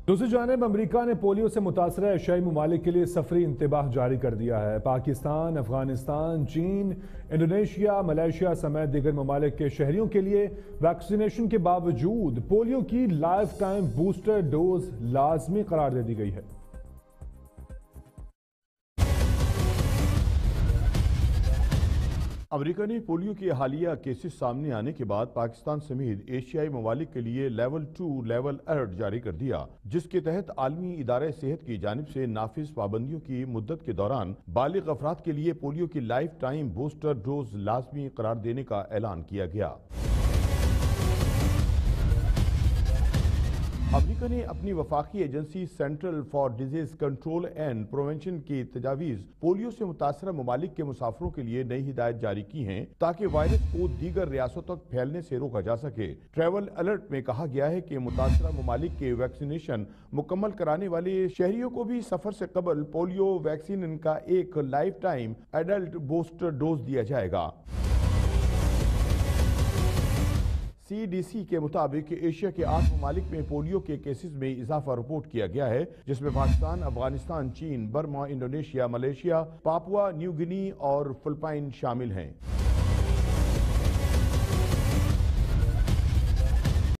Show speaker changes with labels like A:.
A: دوسری جانب امریکہ نے پولیو سے متاثرہ ایشیائی ممالک کے لیے سفری انتباہ جاری کر دیا ہے۔ پاکستان، افغانستان، چین، انڈونیشیا، ملائیشیا سمیت دیگر ممالک کے شہریوں کے لیے ویکسینیشن کے باوجود پولیو کی لائف ٹائم بوسٹر ڈوز لازمی قرار دے دی گئی ہے۔
B: امریکہ نے پولیو کے حالیہ کیسز سامنے آنے کے بعد پاکستان سمیت ایشیائی ممالک کے لیے لیول 2 لیول الرٹ جاری کر دیا، جس کے تحت عالمی ادارہ صحت کی جانب سے نافذ پابندیوں کی مدت کے دوران بالغ افراد کے لیے پولیو کی لائف ٹائم بوسٹر ڈوز لازمی قرار دینے کا اعلان کیا گیا۔ امریکہ نے اپنی وفاقی agency central for disease control and prevention کی تجاویز پولیو سے متاثرہ ممالک کے مسافروں کے لیے نئی ہدایت جاری کی ہیں تاکہ وائرس کو دیگر ریاستوں تک پھیلنے سے روکا جا سکے۔ ٹریول الرٹ میں کہا گیا ہے کہ متاثرہ ممالک کے ویکسینیشن مکمل کرانے والے شہریوں کو بھی سفر سے قبل پولیو ویکسین کا ایک lifetime adult booster dose دیا جائے گا۔ CDC کے مطابق ایشیا کے 8 ممالک میں پولیو کے کیسز میں اضافہ رپورٹ کیا گیا ہے، جس میں پاکستان، افغانستان، چین، Burma, Indonesia, Malaysia, Papua New Guinea اور فلپائن شامل ہیں۔